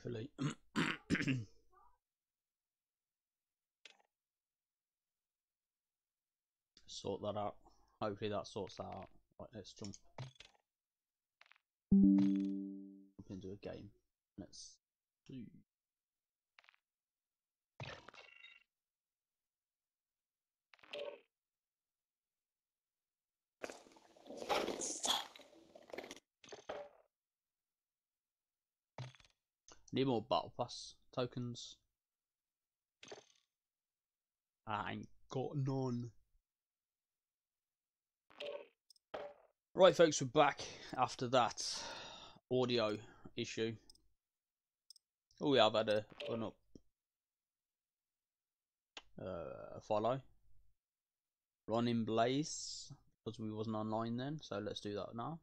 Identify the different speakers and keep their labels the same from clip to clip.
Speaker 1: hopefully. Sort that out. Hopefully that sorts that out. Right, let's jump into a game. Let's do. Need more battle pass tokens. I ain't got none. Right, folks, we're back after that audio issue. Oh, we have had a follow. Running Blaze, because we wasn't online then, so let's do that now.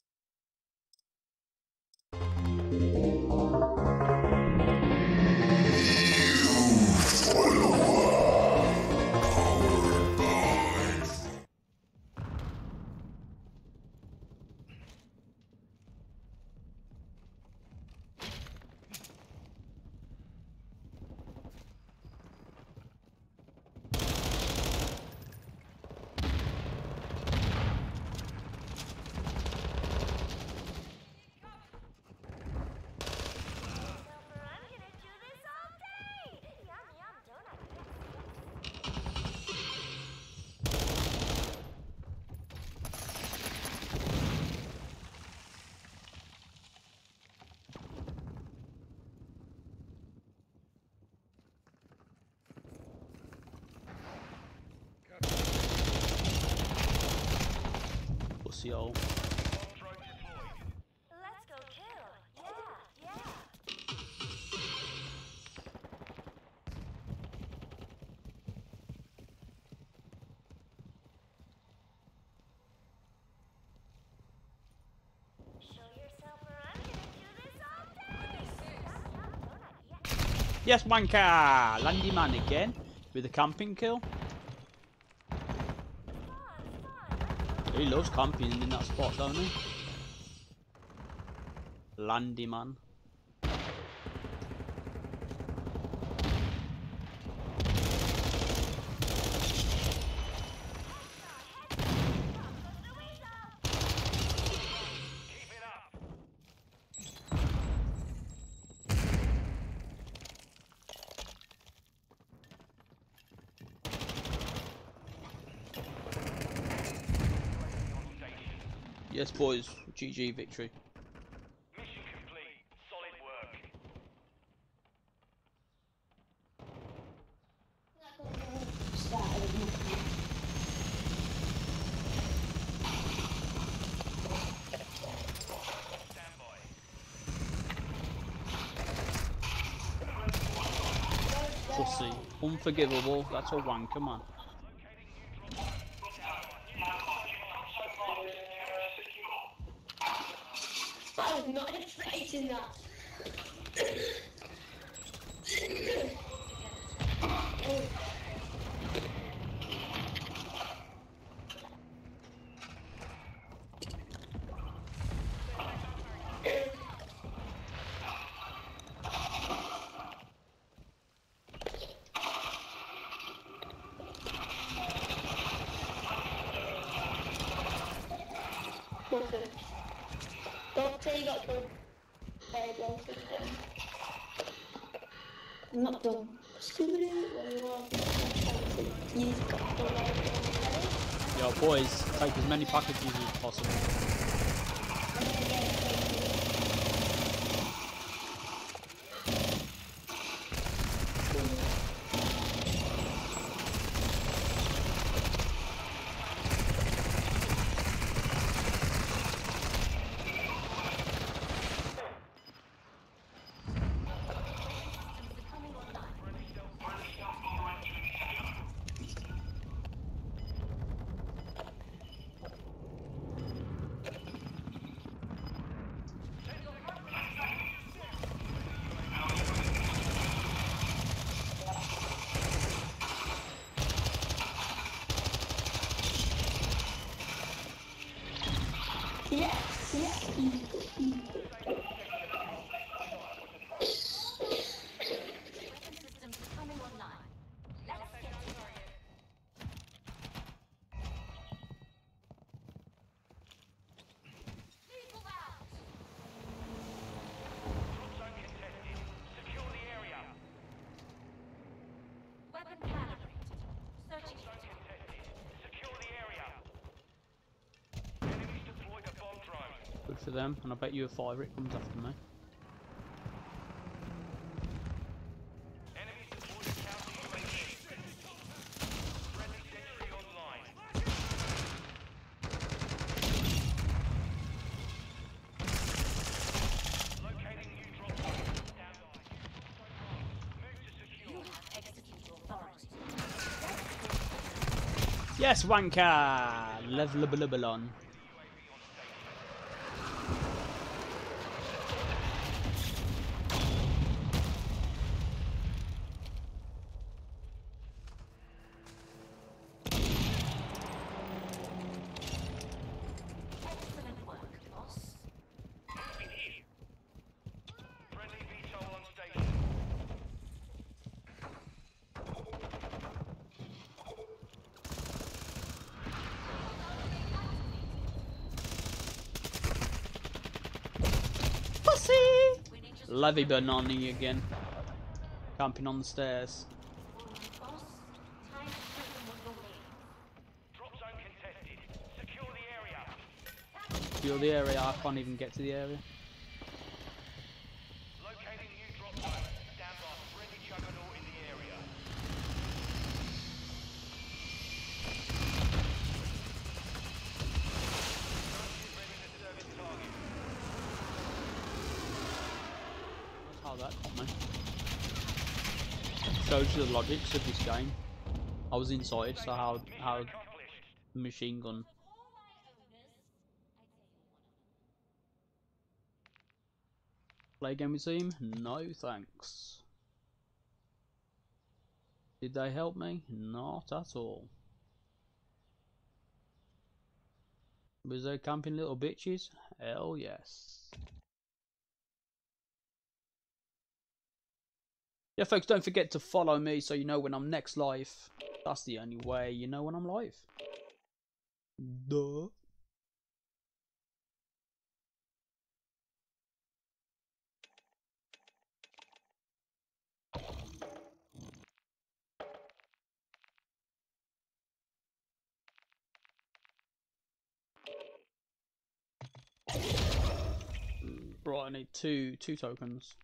Speaker 1: Pussy hole.
Speaker 2: Let's go kill. Yeah. Show yourself or I'm gonna do this all day.
Speaker 1: Yes, wanker! Landy man again with a camping kill. He loves camping in that spot, don't he? Landy man. Yes, boys. GG victory.
Speaker 3: Mission complete. Solid work. Stand by.
Speaker 1: Pussy. Unforgivable. That's a wanker, man.
Speaker 4: I was not expecting that. Don't say you got killed. There you go. I'm not done. Stupid. You've got the
Speaker 1: Yo, boys, take as many packages as possible.
Speaker 4: Yes.
Speaker 1: Good for them, and I bet you a fiver it comes after me.
Speaker 3: Enemy supported counter UAV. Friendly sentry online. Locating new drop zone. Stand by. Move to secure.
Speaker 2: Execute authority.
Speaker 1: Yes, wanker! Level on.
Speaker 2: Excellent work, boss.
Speaker 3: Moving here. Friendly VTOL on station.
Speaker 1: Pussy! Levy Banani again. Camping on the stairs.
Speaker 2: Boss, time to put them on your way.
Speaker 3: Drop zone contested. Secure the area.
Speaker 1: Feel the area, I can't even get to the area.
Speaker 3: Locating new drop zone. Stand by. Friendly juggernaut in the area. Gunship ready to serve its target.
Speaker 1: That's how that got me. Shows you the logics of this game. I was inside, so how
Speaker 3: Accomplished.
Speaker 1: machine gun. Play game with team? No thanks. Did they help me? Not at all. Was they camping little bitches? Hell yes. Yeah, folks, don't forget to follow me so you know when I'm next live. That's the only way you know when I'm live. Duh. Right, I need two tokens.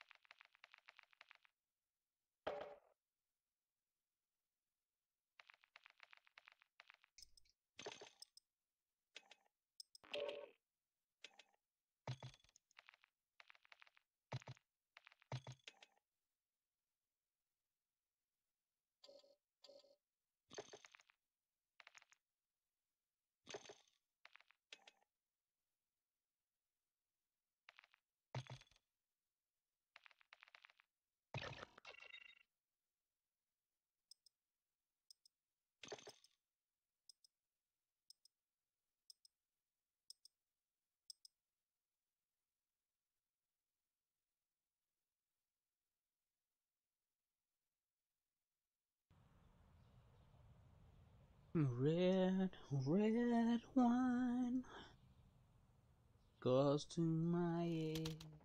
Speaker 1: Red wine goes to my head.